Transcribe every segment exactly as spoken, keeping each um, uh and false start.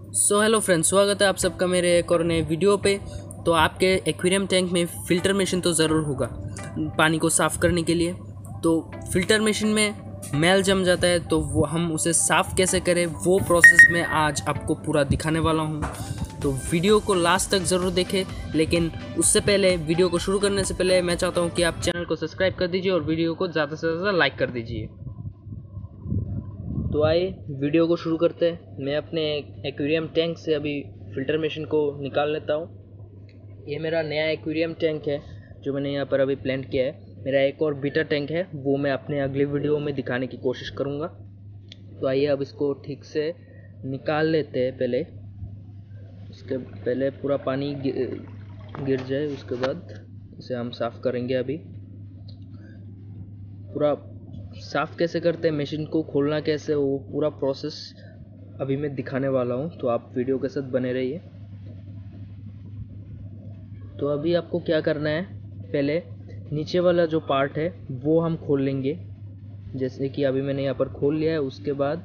So hello friends, स्वागत है आप सबका मेरे एक और नए वीडियो पे। तो आपके एक्वेरियम टैंक में फ़िल्टर मशीन तो ज़रूर होगा पानी को साफ़ करने के लिए। तो फ़िल्टर मशीन में मैल जम जाता है, तो वो हम उसे साफ़ कैसे करें वो प्रोसेस मैं आज आपको पूरा दिखाने वाला हूँ। तो वीडियो को लास्ट तक ज़रूर देखें, लेकिन उससे पहले वीडियो को शुरू करने से पहले मैं चाहता हूँ कि आप चैनल को सब्सक्राइब कर दीजिए और वीडियो को ज़्यादा से ज़्यादा लाइक कर दीजिए। तो आइए वीडियो को शुरू करते हैं। मैं अपने एक्वेरियम टैंक से अभी फ़िल्टर मशीन को निकाल लेता हूँ। ये मेरा नया एक्वेरियम टैंक है जो मैंने यहाँ पर अभी प्लांट किया है। मेरा एक और बीटा टैंक है, वो मैं अपने अगले वीडियो में दिखाने की कोशिश करूँगा। तो आइए अब इसको ठीक से निकाल लेते हैं। पहले उसके पहले पूरा पानी गिर जाए, उसके बाद इसे हम साफ़ करेंगे। अभी पूरा साफ़ कैसे करते हैं, मशीन को खोलना कैसे, वो पूरा प्रोसेस अभी मैं दिखाने वाला हूँ। तो आप वीडियो के साथ बने रहिए। तो अभी आपको क्या करना है, पहले नीचे वाला जो पार्ट है वो हम खोल लेंगे, जैसे कि अभी मैंने यहाँ पर खोल लिया है। उसके बाद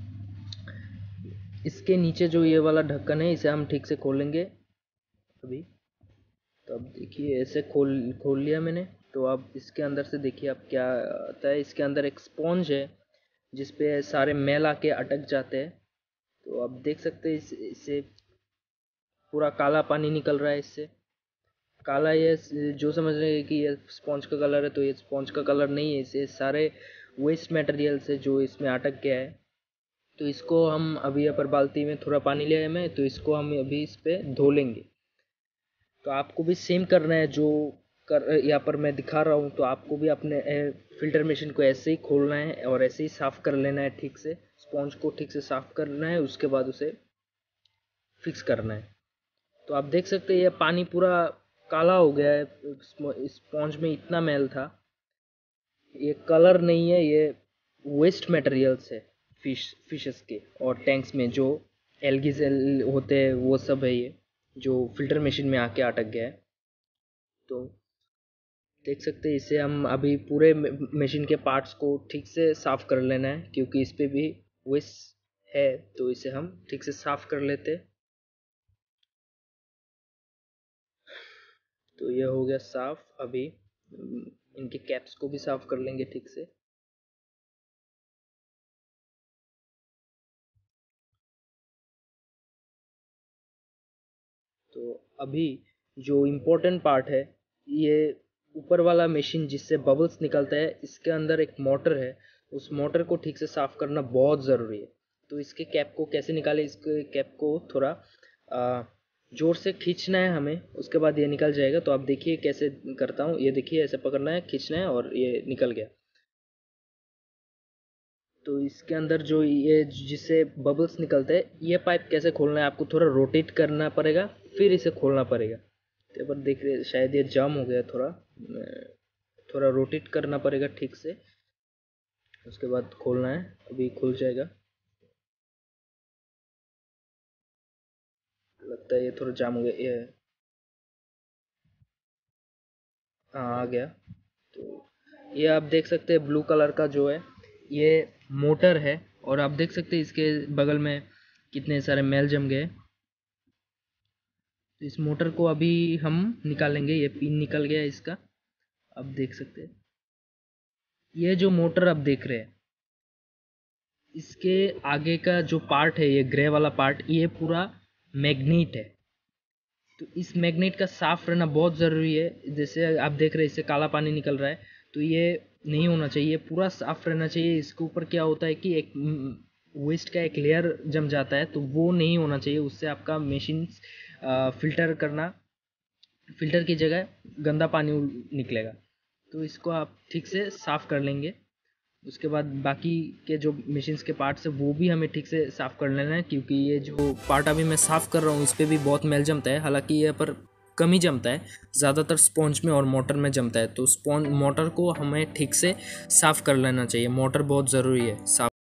इसके नीचे जो ये वाला ढक्कन है, इसे हम ठीक से खोल लेंगे अभी। तो अब देखिए, ऐसे खोल खोल लिया मैंने। तो अब इसके अंदर से देखिए अब क्या आता है। इसके अंदर एक स्पॉन्ज है जिस पे सारे मैल आके अटक जाते हैं। तो आप देख सकते हैं, इस, इससे पूरा काला पानी निकल रहा है। इससे काला, ये जो समझ रहे हैं कि ये स्पॉन्ज का कलर है, तो ये स्पॉन्ज का कलर नहीं है। इसे सारे वेस्ट मटेरियल से जो इसमें अटक गया है। तो इसको हम अभी यहाँ पर बाल्टी में थोड़ा पानी लिया है मैं, तो इसको हम अभी इस पर धो लेंगे। तो आपको भी सेम करना है जो कर यहाँ पर मैं दिखा रहा हूँ। तो आपको भी अपने फ़िल्टर मशीन को ऐसे ही खोलना है और ऐसे ही साफ़ कर लेना है। ठीक से स्पॉन्ज को ठीक से साफ़ करना है, उसके बाद उसे फिक्स करना है। तो आप देख सकते हैं ये पानी पूरा काला हो गया है। स्पॉन्ज में इतना मैल था। ये कलर नहीं है, ये वेस्ट मटेरियल्स है फिश फिशेस के और टैंक्स में जो एल्गीज होते हैं, वो सब है ये जो फ़िल्टर मशीन में आके अटक गया है। तो देख सकते हैं, इसे हम अभी पूरे मशीन के पार्ट्स को ठीक से साफ़ कर लेना है, क्योंकि इस पर भी वेस्ट है। तो इसे हम ठीक से साफ़ कर लेते हैं। तो ये हो गया साफ़। अभी इनके कैप्स को भी साफ़ कर लेंगे ठीक से। तो अभी जो इम्पोर्टेंट पार्ट है, ये ऊपर वाला मशीन जिससे बबल्स निकलता है, इसके अंदर एक मोटर है। उस मोटर को ठीक से साफ़ करना बहुत ज़रूरी है। तो इसके कैप को कैसे निकालें, इसके कैप को थोड़ा ज़ोर से खींचना है हमें, उसके बाद ये निकल जाएगा। तो आप देखिए कैसे करता हूँ। ये देखिए, ऐसे पकड़ना है, खींचना है और ये निकल गया। तो इसके अंदर जो ये जिससे बबल्स निकलते हैं, ये पाइप कैसे खोलना है, आपको थोड़ा रोटेट करना पड़ेगा, फिर इसे खोलना पड़ेगा। तो पर देख रहे शायद ये जाम हो गया, थोड़ा थोड़ा रोटेट करना पड़ेगा ठीक से, उसके बाद खोलना है। अभी खुल जाएगा। लगता है ये थोड़ा जाम हो गया। ये हाँ, आ गया। तो ये आप देख सकते हैं, ब्लू कलर का जो है ये मोटर है। और आप देख सकते हैं इसके बगल में कितने सारे मैल जम गए। तो इस मोटर को अभी हम निकालेंगे। ये पिन निकल गया इसका, आप देख सकते हैं। ये जो मोटर आप देख रहे हैं, इसके आगे का जो पार्ट है, ये ग्रे वाला पार्ट, ये पूरा मैग्नेट है। तो इस मैग्नेट का साफ रहना बहुत ज़रूरी है। जैसे आप देख रहे हैं, इससे काला पानी निकल रहा है, तो ये नहीं होना चाहिए, पूरा साफ रहना चाहिए। इसके ऊपर क्या होता है कि एक वेस्ट का एक लेयर जम जाता है, तो वो नहीं होना चाहिए। उससे आपका मशीन फ़िल्टर करना, फ़िल्टर की जगह गंदा पानी निकलेगा। तो इसको आप ठीक से साफ़ कर लेंगे। उसके बाद बाकी के जो मशीन्स के पार्ट्स है, वो भी हमें ठीक से साफ़ कर लेना है, क्योंकि ये जो पार्ट अभी मैं साफ़ कर रहा हूँ, इस पर भी बहुत मैल जमता है। हालांकि ये पर कम ही जमता है, ज़्यादातर स्पॉन्ज में और मोटर में जमता है। तो स्पॉन्ज मोटर को हमें ठीक से साफ़ कर लेना चाहिए। मोटर बहुत ज़रूरी है साफ़